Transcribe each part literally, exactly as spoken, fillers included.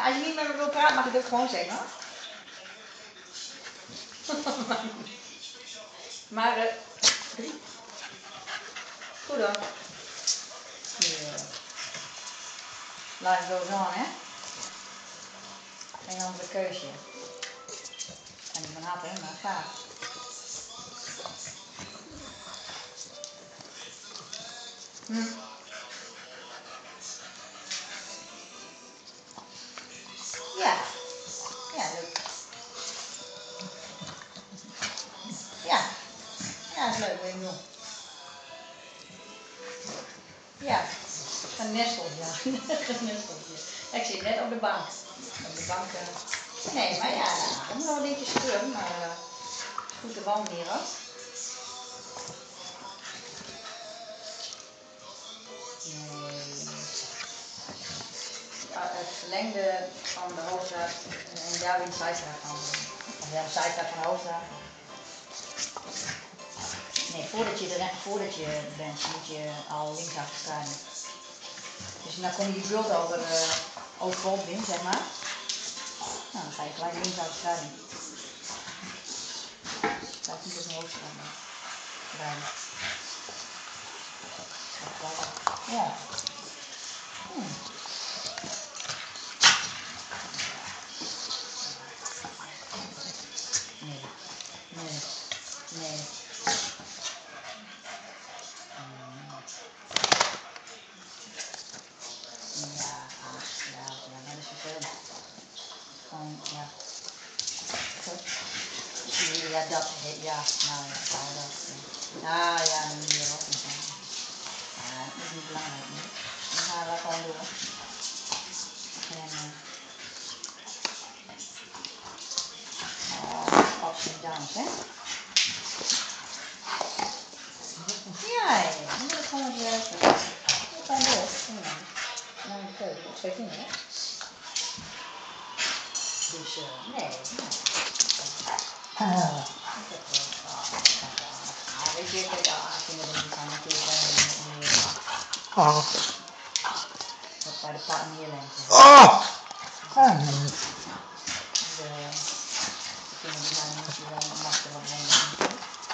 als je niet met me wil praten, mag je het ook gewoon zeggen, hoor. Maar, uh, drie. Goed hoor. Yeah. Life goes on, hè? Geen andere keuze. En niet van harte, maar gaaf. Hm. Ja. Ja, leuk. Ja. Ja, dat is leuk, weet ik nog. Ja. Een nesteltje, ja. Een nesteltje. Ik zit net op de bank. Op de bank. Uh... Nee, maar ja, er moet nog een beetje schudden, maar uh, goed te wandelen hier ook. Nee. Ja, het verlengde van de hoofdstraat en daar weer de zijstraat van. Of ja, de zijstraat van de hoofdstraat. Nee, voordat je, er, voordat je bent, moet je al linksaf de straat. Dus dan kom je die bult over, uh, over Goldwin, zeg maar. Nou, dan ga je gelijk linksaf de straat in. Dat is niet op de hoofdstraat, maar rijden. Ja. Hmm. Nee. Nee. Nee. Ja, ach, ja, ja, dat is vervelend. Gewoon, ja. Goed. Ja, dat, ja, nou ja, zou dat. Ja. Nou ja, dan moet je er ook niet zijn. Ja, dat is niet belangrijk meer. Dan gaan we gewoon door. En, uh, oh, ups en downs, hè? Ja, ja, ja, dan moet het gewoon weer even. Gewoon door. Ja. Nou, de keuze, dat twee kinderen, hè? Dus, uh, nee, nee. Uh. Ah, weet je, kijk, als je met hem gaan natuurlijk wel uh, wat bij de paard neerleggen. Oh! Ah. De kinderen die zijn niet wel makkelijk wat heen.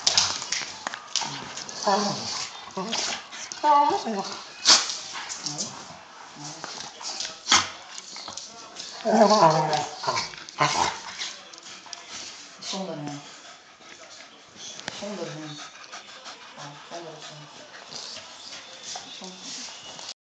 Oh. Oh. Nee. Nee. Zonder hun. Zonder hun.